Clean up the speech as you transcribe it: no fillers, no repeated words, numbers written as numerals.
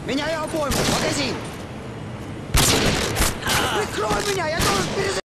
Меняю обойму! Магазин! Прикрой меня! Я должен перезарядить!